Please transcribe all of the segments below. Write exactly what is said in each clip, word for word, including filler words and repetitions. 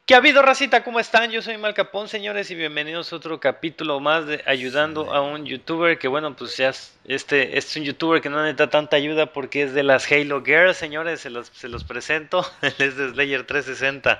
¿Qué ha habido, racita? ¿Cómo están? Yo soy Mal Capón, señores, y bienvenidos a otro capítulo más de ayudando a un youtuber que, bueno, pues ya es, este, este es un youtuber que no necesita tanta ayuda porque es de las Halo Girls, señores, se los, se los presento, él es de Slayer trescientos sesenta.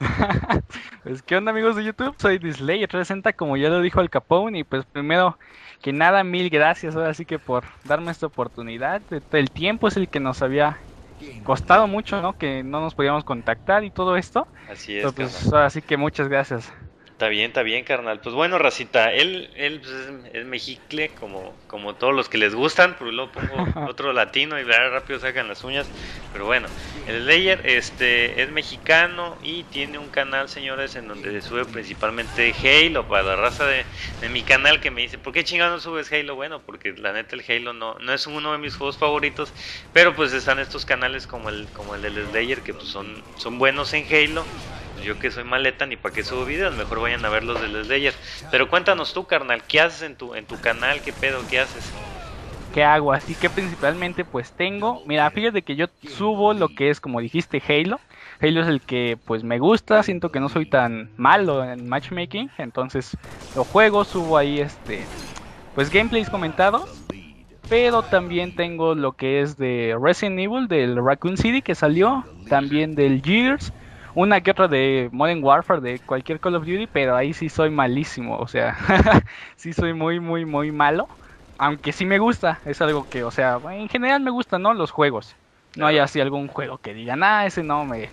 Pues qué onda amigos de YouTube, soy Disley trescientos sesenta como ya lo dijo Al Capone y pues primero que nada mil gracias ahora sí que por darme esta oportunidad. El tiempo es el que nos había costado mucho, ¿no? Que no nos podíamos contactar y todo esto, Así es, pero carnal. pues ahora sí que muchas gracias. Está bien, está bien, carnal. Pues bueno, racita, él, él pues, es, es mexicle, como, como todos los que les gustan, pero luego pongo otro latino y ¿verdad? Rápido sacan las uñas. Pero bueno, el Slayer este, es mexicano y tiene un canal, señores, en donde sube principalmente Halo, para la raza de, de mi canal que me dice, ¿por qué chingado no subes Halo? Bueno, porque la neta el Halo no, no es uno de mis juegos favoritos, pero pues están estos canales como el, como el del Slayer que pues son, son buenos en Halo. Pues yo que soy maleta, ni para qué subo videos, mejor vayan a ver los del Slayer. Pero cuéntanos tú, carnal, ¿qué haces en tu, en tu canal? ¿Qué pedo? ¿Qué haces? ¿Qué hago? Así que principalmente pues tengo, mira, fíjate que yo subo lo que es como dijiste Halo. Halo es el que pues me gusta, siento que no soy tan malo en matchmaking, entonces lo juego, subo ahí este pues gameplays comentados, pero también tengo lo que es de Resident Evil, del Raccoon City que salió, también del Gears, una que otra de Modern Warfare, de cualquier Call of Duty, pero ahí sí soy malísimo, o sea, sí soy muy, muy, muy malo, aunque sí me gusta, es algo que, o sea, en general me gustan, ¿no? Los juegos, no hay Claro, así algún juego que digan, ah, ese no me,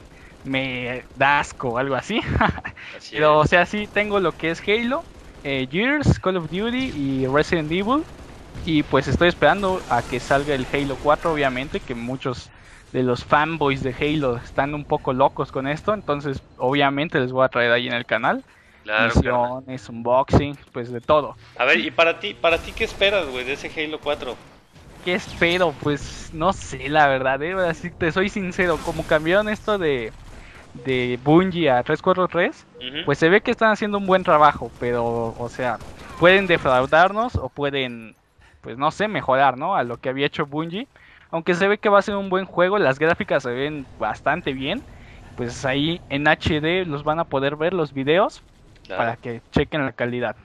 me da asco o algo así, así pero, o es. sea, sí tengo lo que es Halo, eh, Gears, Call of Duty y Resident Evil. Y pues estoy esperando a que salga el Halo cuatro, obviamente, que muchos de los fanboys de Halo están un poco locos con esto, entonces obviamente les voy a traer ahí en el canal Claro, carnal. misiones, unboxing, pues de todo. A ver, ¿y para ti, para ti qué esperas, güey, de ese Halo cuatro? ¿Qué espero? Pues no sé, la verdad, ¿eh? Así te soy sincero, como cambiaron esto de, de Bungie a trescientos cuarenta y tres, Ujú. pues se ve que están haciendo un buen trabajo, pero, o sea, pueden defraudarnos o pueden, pues no sé, mejorar, ¿no? A lo que había hecho Bungie. Aunque se ve que va a ser un buen juego, las gráficas se ven bastante bien. Pues ahí en H D los van a poder ver los videos Claro. para que chequen la calidad.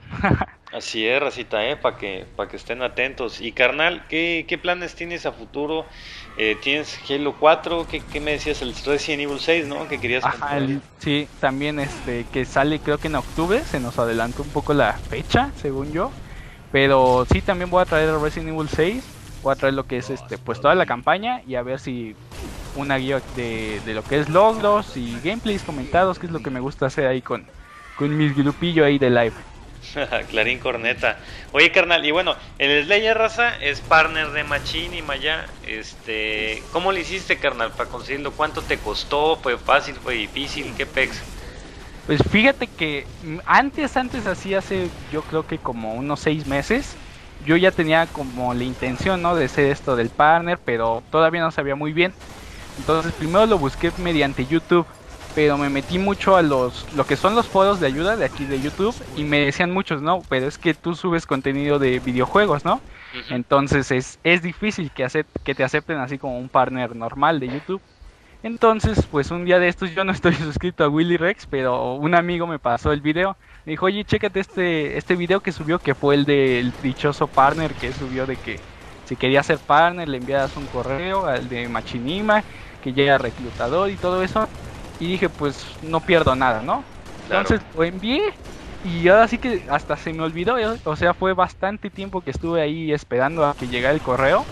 Así es, racita, ¿eh? Para que, para que estén atentos. Y carnal, ¿qué, qué planes tienes a futuro? Eh, ¿tienes Halo cuatro? ¿Qué, qué me decías? El Resident Evil seis, ¿no? Que querías Ajá, comprar. el- sí, también este que sale creo que en octubre, se nos adelantó un poco la fecha, según yo. Pero sí, también voy a traer el Resident Evil seis, voy a traer lo que es este, pues toda la campaña y a ver si una guía de, de lo que es logros y gameplays comentados, que es lo que me gusta hacer ahí con, con mis grupillo ahí de live. Clarín Corneta. Oye, carnal, y bueno, el Slayer raza es partner de Machine y Maya. Este, ¿cómo le hiciste, carnal, para conseguirlo? ¿Cuánto te costó? ¿Fue fácil? ¿Fue difícil? ¿Qué pex? Pues fíjate que mm, antes, antes así hace yo creo que como unos seis meses, yo ya tenía como la intención, ¿no? De hacer esto del partner, pero todavía no sabía muy bien. Entonces primero lo busqué mediante YouTube, pero me metí mucho a los, lo que son los foros de ayuda de aquí de YouTube y me decían muchos, no, pero es que tú subes contenido de videojuegos, ¿no? Ujú. Entonces es, es difícil que, acep- que te acepten así como un partner normal de YouTube. Entonces, pues un día de estos yo no estoy suscrito a Willy Rex, pero un amigo me pasó el video. Me dijo, oye, chécate este, este video que subió, que fue el del dichoso partner que subió de que si quería ser partner le enviaras un correo al de Machinima, que llega reclutador y todo eso. Y dije, pues no pierdo nada, ¿no? Claro. Entonces lo envié y ahora sí que hasta se me olvidó, ¿eh? O sea, fue bastante tiempo que estuve ahí esperando a que llegara el correo.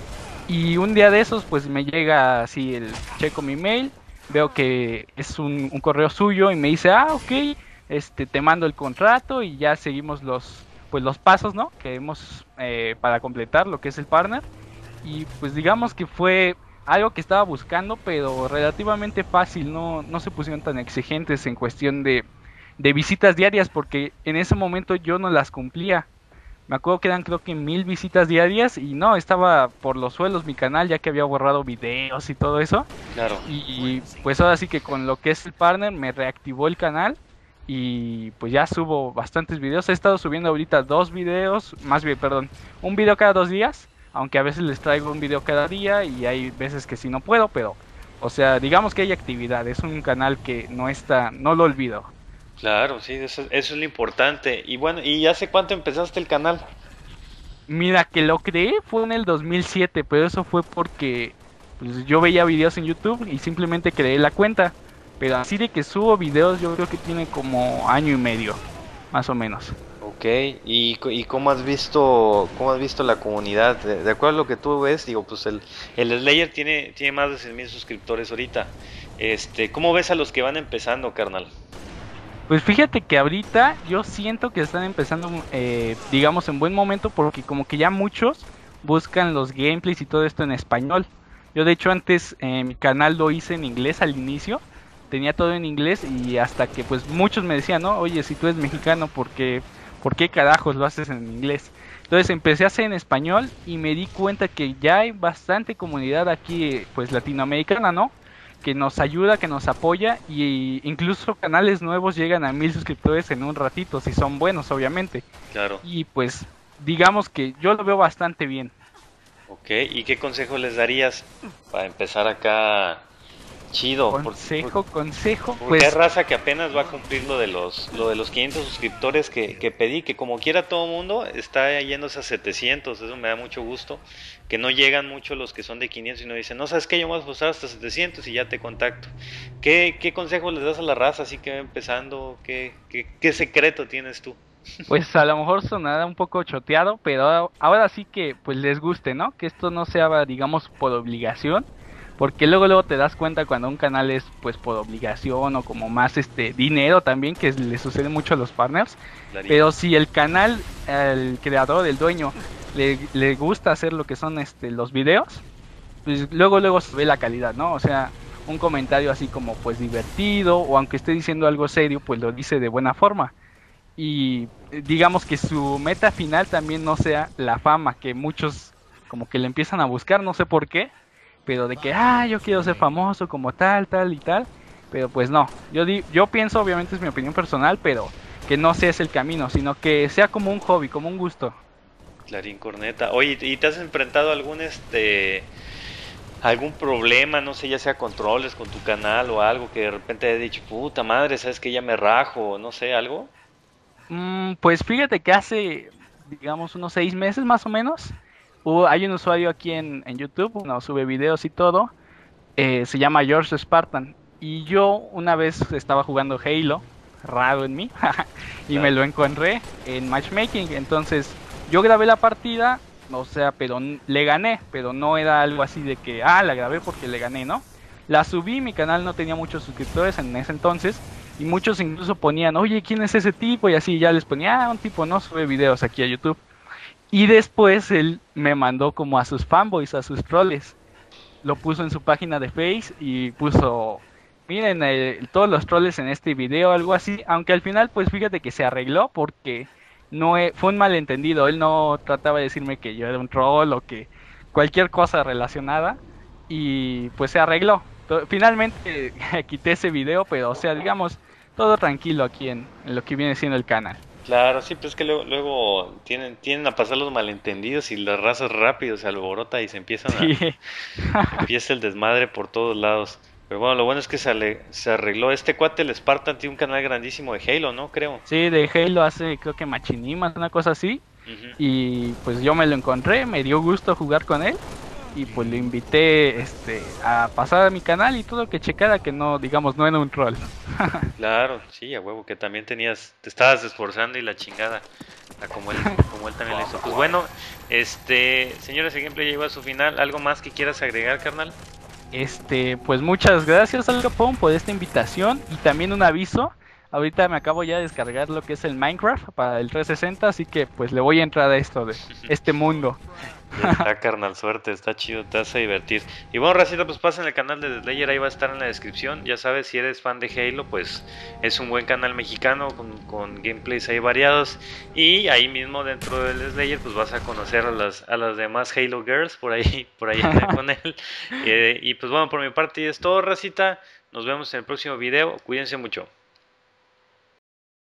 Y un día de esos, pues me llega así el checo mi mail, veo que es un, un correo suyo y me dice, ah, ok, este, te mando el contrato y ya seguimos los, pues los pasos, ¿no? Que hemos eh, para completar lo que es el partner. Y pues digamos que fue algo que estaba buscando, pero relativamente fácil, no, no se pusieron tan exigentes en cuestión de, de visitas diarias, porque en ese momento yo no las cumplía. Me acuerdo que eran creo que mil visitas diarias y no, estaba por los suelos mi canal ya que había borrado videos y todo eso. Claro. Y pues ahora sí que con lo que es el partner me reactivó el canal y pues ya subo bastantes videos. He estado subiendo ahorita dos videos, más bien, perdón, un video cada dos días, aunque a veces les traigo un video cada día y hay veces que sí no puedo, pero O sea, digamos que hay actividad, es un canal que no está, no lo olvido. Claro, sí, eso, eso es lo importante. Y bueno, ¿y hace cuánto empezaste el canal? Mira, que lo creé fue en el dos mil siete, pero eso fue porque pues, yo veía videos en YouTube y simplemente creé la cuenta. Pero así de que subo videos, yo creo que tiene como año y medio, más o menos. Ok, ¿y, co- y cómo has visto, cómo has visto la comunidad? De, de acuerdo a lo que tú ves, digo, pues el, el Slayer tiene, tiene más de cien mil suscriptores ahorita. Este, ¿cómo ves a los que van empezando, carnal? Pues fíjate que ahorita yo siento que están empezando, eh, digamos, en buen momento porque como que ya muchos buscan los gameplays y todo esto en español. Yo de hecho antes eh, mi canal lo hice en inglés al inicio, tenía todo en inglés y hasta que pues muchos me decían, no, oye, si tú eres mexicano, ¿por qué, por qué carajos lo haces en inglés? Entonces empecé a hacer en español y me di cuenta que ya hay bastante comunidad aquí, pues latinoamericana, ¿no? Que nos ayuda, que nos apoya y incluso canales nuevos llegan a mil suscriptores en un ratito, si son buenos, obviamente. Claro. Y pues digamos que yo lo veo bastante bien. Ok, ¿y qué consejo les darías para empezar acá chido? Por- por- Consejo, consejo, Porque hay pues raza que apenas va a cumplir lo de los, lo de los quinientos suscriptores que, que pedí, que como quiera todo mundo está yéndose a setecientos, eso me da mucho gusto, que no llegan mucho los que son de quinientos y no dicen, no sabes qué, yo me voy a esforzar hasta setecientos y ya te contacto. ¿Qué, qué consejo les das a la raza así que va empezando? ¿Qué, qué, qué secreto tienes tú? pues a lo mejor sonará un poco choteado, pero ahora sí que pues les guste, ¿no? Que esto no sea, digamos, por obligación, porque luego luego te das cuenta cuando un canal es pues por obligación o como más este dinero también, que le sucede mucho a los partners. Darín. Pero si el canal, el creador, el dueño, le, le gusta hacer lo que son este los videos, pues luego luego se ve la calidad, ¿no? O sea, un comentario así como pues divertido o aunque esté diciendo algo serio, pues lo dice de buena forma y eh, digamos que su meta final también no sea la fama, que muchos como que le empiezan a buscar, no sé por qué, pero de que, ah, yo quiero ser famoso como tal, tal y tal, pero pues no, yo, di yo pienso, obviamente es mi opinión personal, pero que no sea ese el camino, sino que sea como un hobby, como un gusto. Clarín Corneta. Oye, ¿y te has enfrentado a algún este algún problema, no sé, ya sea controles con tu canal o algo que de repente haya dicho, puta madre, sabes que ya me rajo, no sé, algo? Mm, pues fíjate que hace, digamos, unos seis meses más o menos, hubo- hay un usuario aquí en, en YouTube, uno sube videos y todo, eh, se llama George Spartan. Y yo una vez estaba jugando Halo, raro en mí, y me Claro. lo encontré en matchmaking. Entonces yo grabé la partida, o sea, pero n- le gané, pero no era algo así de que, ah, la grabé porque le gané, ¿no? La subí, mi canal no tenía muchos suscriptores en ese entonces, y muchos incluso ponían, oye, ¿quién es ese tipo? Y así ya les ponía, ah, un tipo no sube videos aquí a YouTube. Y después él me mandó como a sus fanboys, a sus troles lo puso en su página de Face y puso, miren, eh, todos los troles en este video, algo así, aunque al final pues fíjate que se arregló porque no e- fue un malentendido, él no trataba de decirme que yo era un troll o que cualquier cosa relacionada y pues se arregló. To- Finalmente quité ese video, pero o sea, digamos, todo tranquilo aquí en, en lo que viene siendo el canal. Claro, sí, pero es que luego, luego tienen, tienen a pasar los malentendidos y las razas rápido se alborota y se empiezan a, Sí. empieza el desmadre por todos lados. Pero bueno, lo bueno es que se, ale- se arregló. Este cuate, el Spartan, tiene un canal grandísimo de Halo, ¿no? Creo. Sí, de Halo hace creo que Machinimas, una cosa así. Ujú. Y pues yo me lo encontré, me dio gusto jugar con él. Y pues lo invité este, a pasar a mi canal y todo que checara que no, digamos, no era un troll. Claro, sí, a huevo, que también tenías, te estabas esforzando y la chingada, a como él, como él también lo hizo. Pues bueno, este, señores, el gameplay llegó a su final. ¿Algo más que quieras agregar, carnal? Este, pues muchas gracias Al Capón por esta invitación y también un aviso. Ahorita me acabo ya de descargar lo que es el Minecraft para el trescientos sesenta, así que pues le voy a entrar a esto de este mundo. Ya está, carnal, suerte, está chido, te vas a divertir. Y bueno, Racita, pues pasa en el canal de The Slayer, ahí va a estar en la descripción. Ya sabes, si eres fan de Halo, pues es un buen canal mexicano con, con gameplays ahí variados. Y ahí mismo dentro del Slayer, pues vas a conocer a las, a las demás Halo Girls por ahí, por ahí anda con él. Eh, y pues bueno, por mi parte es todo, Racita. Nos vemos en el próximo video. Cuídense mucho.